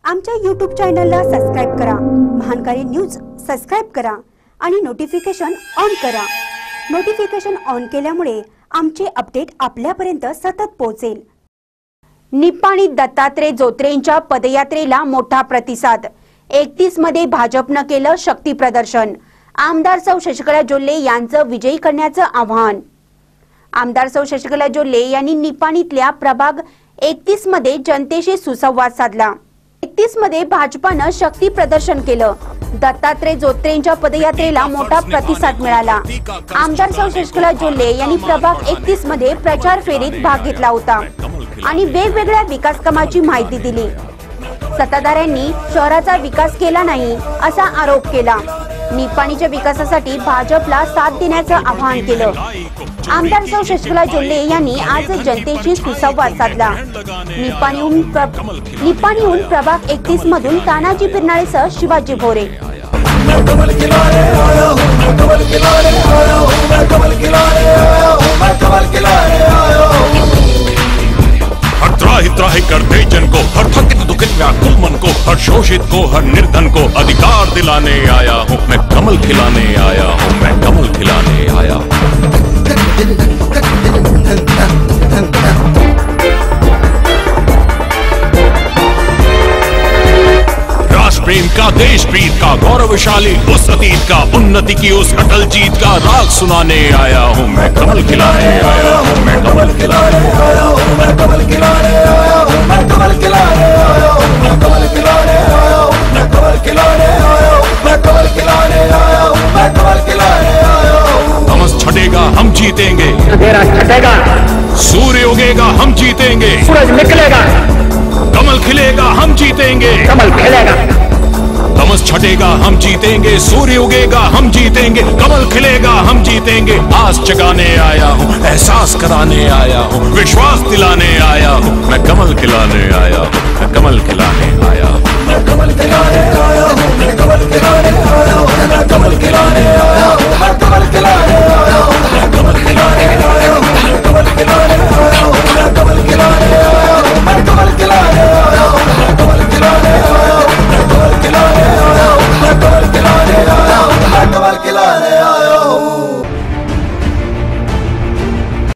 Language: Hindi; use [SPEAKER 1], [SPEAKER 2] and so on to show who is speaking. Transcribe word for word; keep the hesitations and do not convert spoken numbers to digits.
[SPEAKER 1] आमच्या यूट्यूब चॅनलला सबस्क्राइब करा, महानकारी न्यूज सबस्क्राइब करा आणि नोटिफिकेशन ऑन करा। नोटिफिकेशन ऑन केल्यामुळे आमचे अपडेट आपल्यापर्यंत सतत पोहोचेल। निपाणी दत्तात्रय जोत्रेंच्या पदयात्रेला मोठा प्रतिसाद। एकतीस मध्ये भाजपनं केलं शक्ती प्रदर्शन। आमदार सौ शशिकला जोल्ले यांचं विजयी करण्याचं आवाहन। आमदार सौ शशिकला जोल्ले यांनी निपाणीतल्या प्रभाग एकतीस मध्ये जनतेशी सुसंवाद साधला। एकतीस मध्ये भाजपानं शक्ती प्रदर्शन केलं। दत्तात्रय जोत्रेंच्या पदयात्रेला मोठा प्रतिसाद मिळाला। आमदार सौ शशिकला जोल्ले यांनी प्रभाग एकतीस मध्ये प्रचार फेरीत भाग घेतला होता आणि वेगवेगळ्या विकास कामाची माहिती दिली। सत्ताधाऱ्यांनी शहराचा विकास केला नाही असा आरोप केला। निपाणीच्या विकासासाठी भाजपला साथ देण्याचं आवाहन केलं। आमदार सौ शशिकला जोल्ले यांनी आज जनतेशी सुसंवाद साधला। निपाणीहून निपाणीहून प्रभाग एकतीस मधून तानाजी पिरनाळेसह शिवाजी भोरे।
[SPEAKER 2] हर त्राहि त्राहि कर दे जन को, हर थकित दुखित व्याकुल मन को, हर शोषित को, हर निर्धन को अधिकार दिलाने आया हूँ। मैं कमल खिलाने आया हूँ, मैं कमल खिलाने आया हूँ। राष्ट्र प्रेम का, देश प्रीत का, गौरवशाली उस अतीत का, उन्नति की उस अटल जीत का राग सुनाने आया हूँ। मैं कमल खिलाने आया हूँ, मैं कमल खिलाने आया हूँ, मैं कमल खिलाने आया हूँ, मैं कमल खिलाने आया हूँ, मैं कमल खिलाने आया हूँ, मैं कमल खिलाने आया हूँ, मैं कमल खिलाने आया हूँ, मैं कमल खिलाने आया हूँ। तमस छटेगा हम जीतेंगे,
[SPEAKER 3] अंधेरा छटेगा,
[SPEAKER 2] सूर्य उगेगा हम जीतेंगे,
[SPEAKER 3] सूरज निकलेगा,
[SPEAKER 2] कमल खिलेगा हम जीतेंगे,
[SPEAKER 3] कमल खिलेगा।
[SPEAKER 2] तमस छटेगा हम जीतेंगे, सूर्य उगेगा हम जीतेंगे, कमल खिलेगा हम जीतेंगे। आस जगाने आया हूँ, एहसास कराने आया हूँ, विश्वास दिलाने आया हूँ। मैं कमल खिलाने आया हूँ, मैं कमल खिलाने आया हूँ, मैं कमल खिलाने आया हूँ।